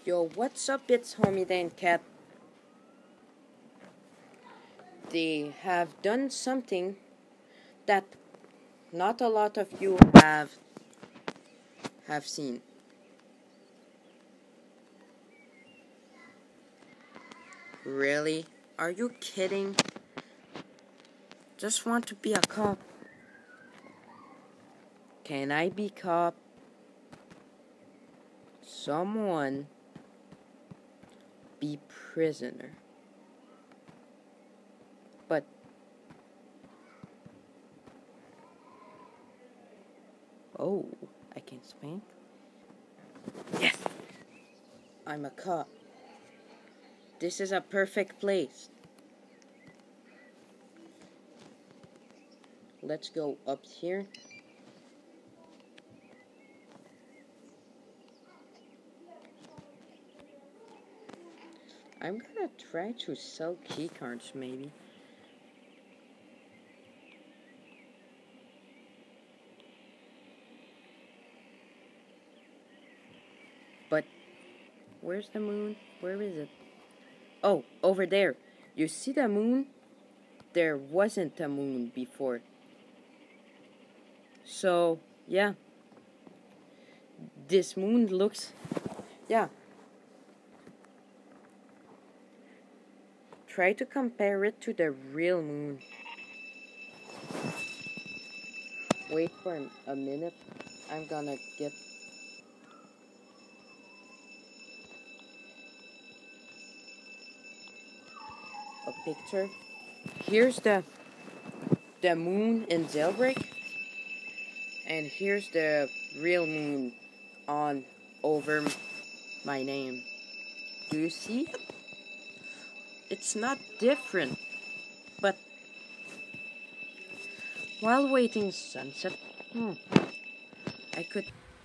Yo, what's up? It's Homie Dan Cat. They have done something that not a lot of you have seen. Really? Are you kidding? Just want to be a cop. Can I be cop? Someone be prisoner. But oh, I can spank? Yes! I'm a cop. This is a perfect place. Let's go up here. I'm gonna try to sell keycards, maybe. But where's the moon? Where is it? Oh, over there. You see the moon? There wasn't a moon before. So, yeah. This moon looks... Yeah. Try to compare it to the real moon. Wait for a minute. I'm gonna get... a picture. Here's the moon in Jailbreak. And here's the real moon on over my name. Do you see? It's not different. But while waiting sunset, I could...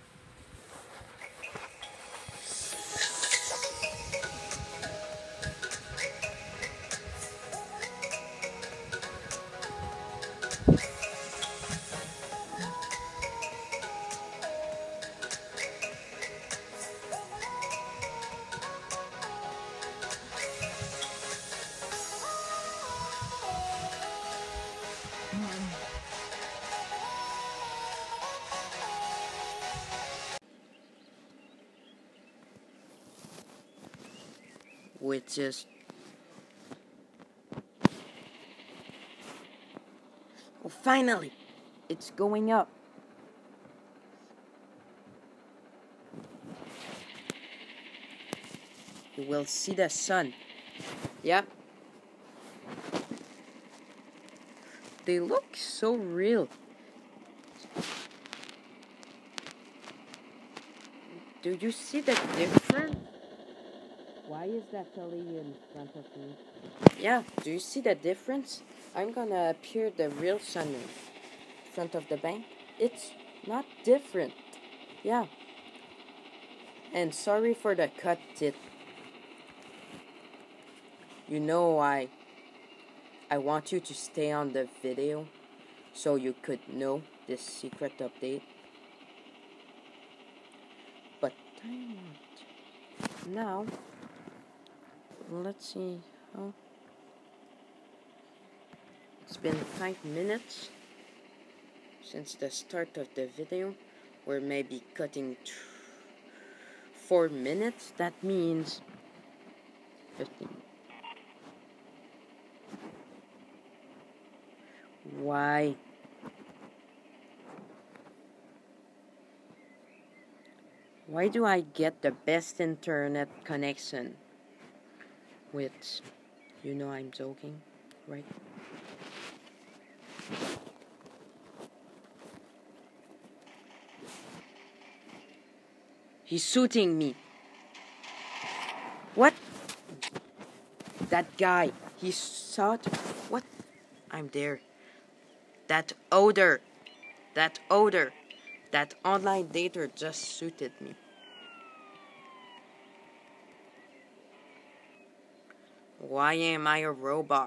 which is... Oh, finally! It's going up. You will see the sun. Yep. They look so real. Do you see the difference? Why is that lady in front of me? Yeah, do you see the difference? I'm gonna appear the real sun in front of the bank. It's not different. Yeah. And sorry for the cut tit. You know I want you to stay on the video so you could know this secret update. But time out. Now, let's see how... It's been 5 minutes since the start of the video. We're maybe cutting 4 minutes. That means 15. Why? Why do I get the best internet connection? With, you know I'm joking, right? He's shooting me. What? That guy. He shot. What? I'm there. That odor. That online dater just suited me. Why am I a robot?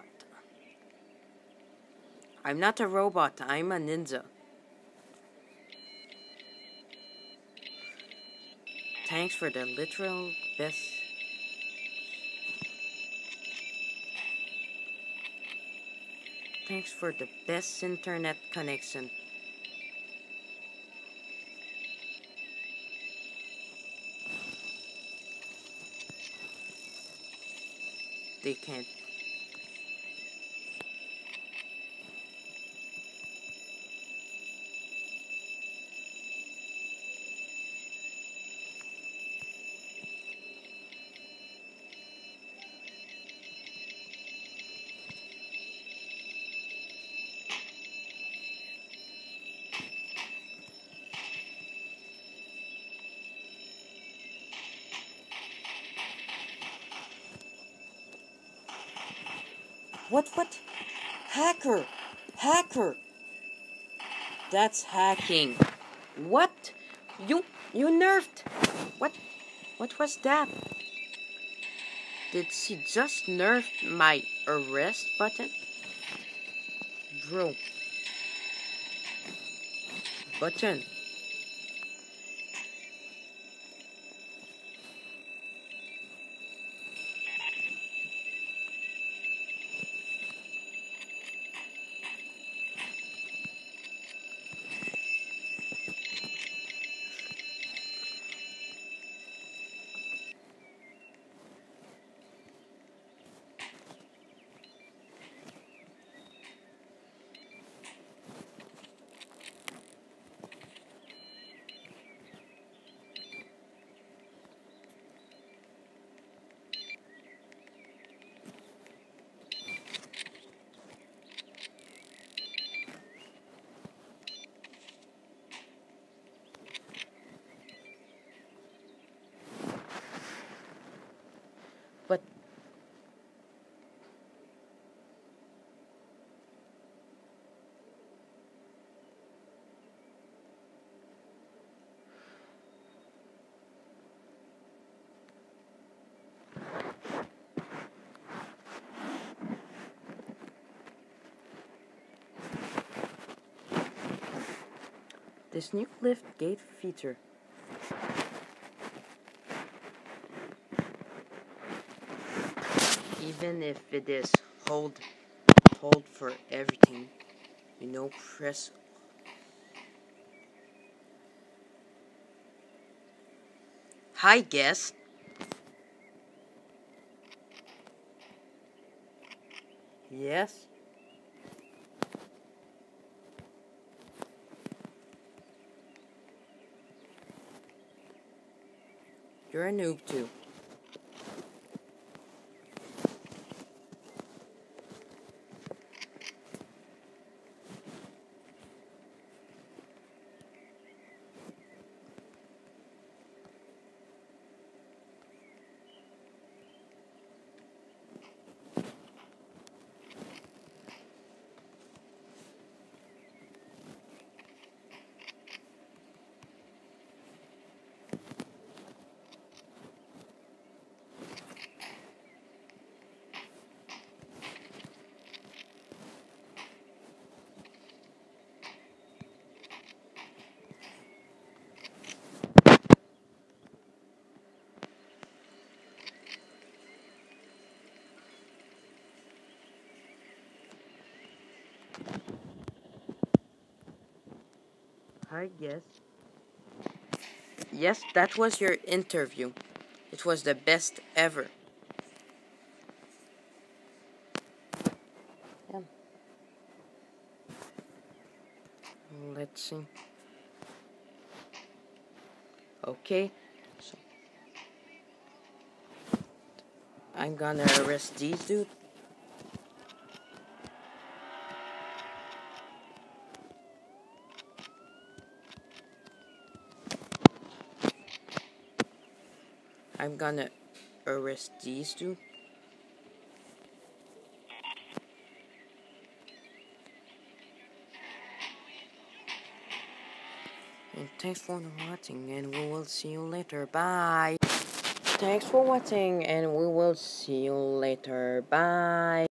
I'm not a robot. I'm a ninja. thanks for the literal best. Thanks for the best internet connection. They can't. What? Hacker! Hacker! That's hacking. What? You nerfed. What was that? Did she just nerf my arrest button? Bro. Button. But this new lift gate feature. Even if it is hold for everything, press. Hi, guess. Yes. You're a noob too. Hi, guess. Yes, that was your interview. It was the best ever. Yeah. Let's see. Okay. So I'm gonna arrest these dude. I'm gonna arrest these dude. And thanks for watching, and we will see you later. Bye. Thanks for watching, and we will see you later. Bye.